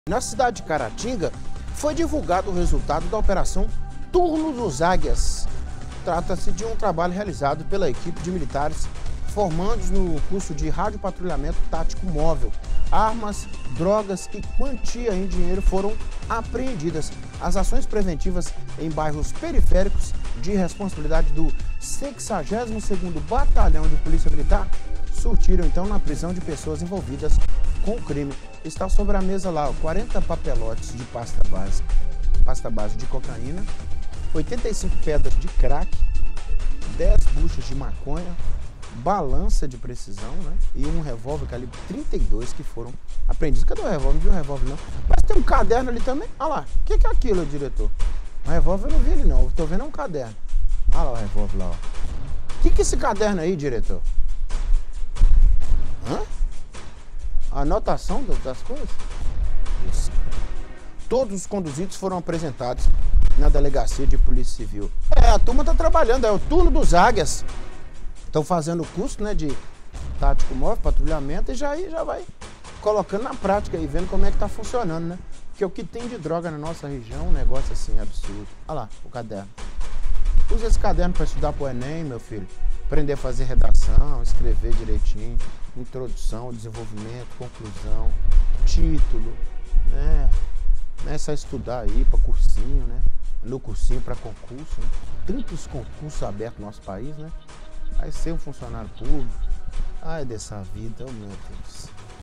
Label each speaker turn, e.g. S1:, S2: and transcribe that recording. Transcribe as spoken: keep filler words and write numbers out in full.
S1: Na cidade de Caratinga, foi divulgado o resultado da operação Turno dos Águias. Trata-se de um trabalho realizado pela equipe de militares formandos no curso de radiopatrulhamento tático móvel. Armas, drogas e quantia em dinheiro foram apreendidas. As ações preventivas em bairros periféricos de responsabilidade do sexagésimo segundo Batalhão de Polícia Militar surtiram então na prisão de pessoas envolvidas com o crime. Está sobre a mesa lá quarenta papelotes de pasta base, pasta base de cocaína, oitenta e cinco pedras de crack, dez buchas de maconha, balança de precisão, né? E um revólver calibre trinta e dois que foram apreendidos. Cadê o revólver? Não vi o revólver não. Mas tem um caderno ali também. Olha lá. O que, que é aquilo, diretor? O revólver eu não vi ele não. Estou vendo um caderno. Olha lá o revólver lá, ó. O que, que é esse caderno aí, diretor? Hã? A anotação das coisas? Isso. Todos os conduzidos foram apresentados na delegacia de polícia civil. É, a turma tá trabalhando, é o turno dos águias. Estão fazendo o curso, né, de tático móvel, patrulhamento, e já aí já vai colocando na prática e vendo como é que tá funcionando, né? Porque o que tem de droga na nossa região é um negócio assim absurdo. Olha lá, o caderno. Usa esse caderno para estudar pro Enem, meu filho. Aprender a fazer redação, escrever direitinho, introdução, desenvolvimento, conclusão, título, né? Não é só estudar aí para cursinho, né? No cursinho para concurso, né? Tantos concursos abertos no nosso país, né? Aí ser um funcionário público, ai dessa vida, oh meu Deus.